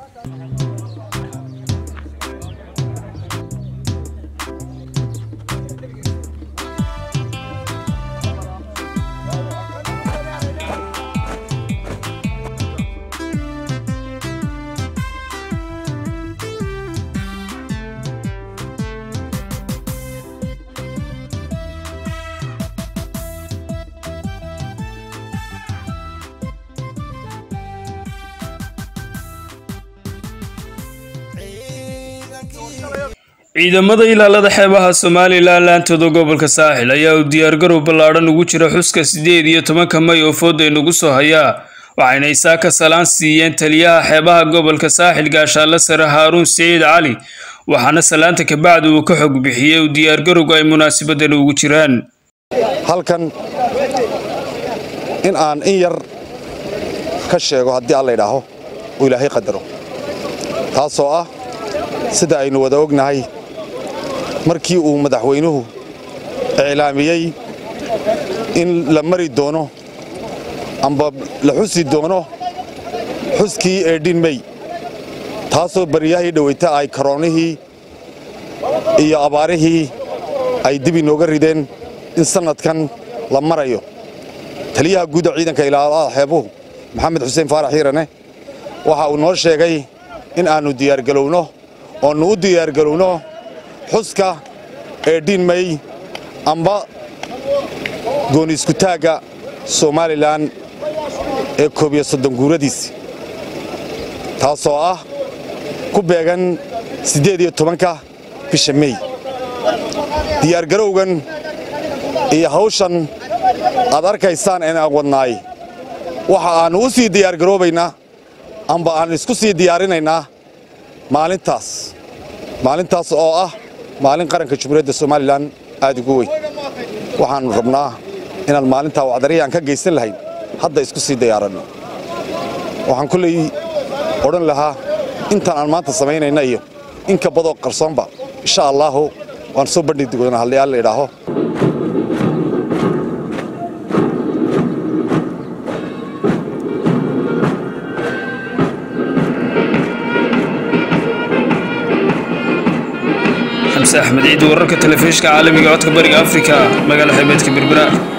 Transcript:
ciidamada ilaalada xeebaha Soomaaliland laantooda gobolka Saaxil ayaa u diyaar garow ballaaran ugu jira xuska 18 May oo fooday nagu soo haya waxayna isaaka salaan siiyeen taliyaha xeebaha gobolka Saaxil gaashaale sare Haruun Saciid Cali waxaana salaanta ka bacdi uu ka xog bixiyay u diyaar garowga ay munaasabadan ugu jiraan halkan in aan in yar ka sheego haddii alla idhaaho oo Ilaahay qadaro taasoo ah sida aynu wada ognahay markii uu madaxweynuhu eelaamiyay in la mari doono amba la xusi doono xuskii 18 May taasoo bariyahay dhaweyta ay karoonihii iyo abaarihii ay dib inooga rideen in sanadkan la marayo taliyaha guud ee ciidanka ilaalada xeebuhu Maxamed Xuseen Faarax Hiirane waxa uu noo sheegay in aanu diyaar galowno oo nu diyaar galowno xuska 18 May amba gooni isku taaga Soomaaliland ee 30 guuradiis taasoo ah ku beegan 18 bisha May diyaar garowgan iyo hawshan aad arkaysaan in aan wadnaay waxa aan u sii diyaar garoobaynaa amba aan isku sii diyaarinaynaa maalintaas oo ah maalin qaranka Jamhuuriyadda Soomaaliland aad ugu weyn waxaan rabnaa inaan maalinta wacdariyaan ka geysan lahayn hadda isku sii diyaarano waxaan kulay oran lahaa intaan aan maanta sameeynayna iyo in ka badan qarsoonba insha Allah waan soo bandhigi doonaa hal la idhaaho أحمد عيد ورك التلفزيون عالمي قاعد كبرق أفريقيا مقال حبيتك بربرا